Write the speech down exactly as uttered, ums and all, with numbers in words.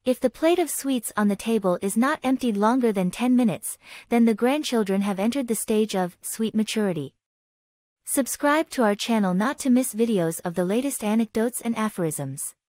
If the plate of sweets on the table is not emptied longer than ten minutes, then the grandchildren have entered the stage of sweet maturity. Subscribe to our channel not to miss videos of the latest anecdotes and aphorisms.